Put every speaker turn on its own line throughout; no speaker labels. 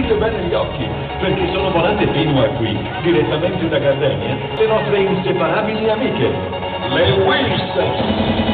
aprite bene gli occhi, perché sono volate fino a qui, direttamente da Gardenia, le nostre inseparabili amiche, le Wilson.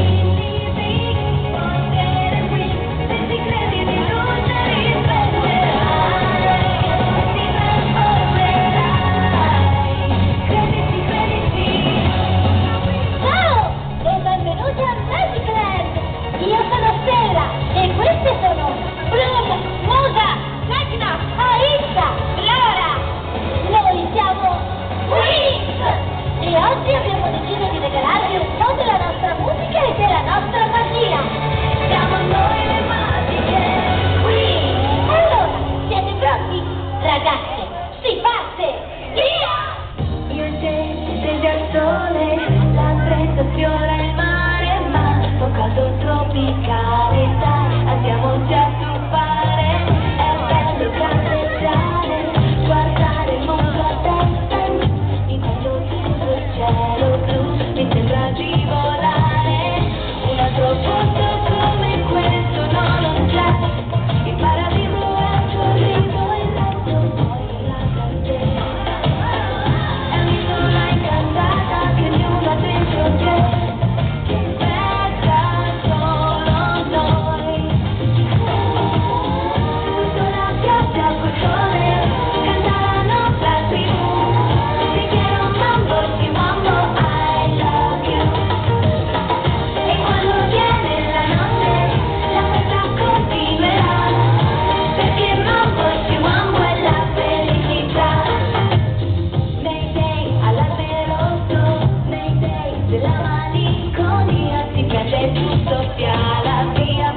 E oggi abbiamo deciso di regalarvi un po' della nostra musica e della nostra magia. Siamo noi le magiche qui. Allora, siete pronti? Ragazze, si parte! Via!
Io e te, stesi al sole, la brezza sfiora il mare, ma un caldo tropicale, dai, andiamoci a stufare. È bello campeggiare, guardare il mondo a testa in mezzo al cielo blu, mi sembra di volare. Un altro posto come questo no, non c'è. Il paradiso è un sorriso e il resto poi la cartella. È un'isola incantata che ognuno ha dentro c'è. Che bella solo noi. Sulla pioggia col sole canta la nostra tribù. Ti quiero mambo, ti mambo, I love you. E quando viene la notte, la festa continuerà. Perché mambo, ti mambo è la felicità. Mayday all'alberotto, Mayday della malinconia. Ti piace tutto, via la via.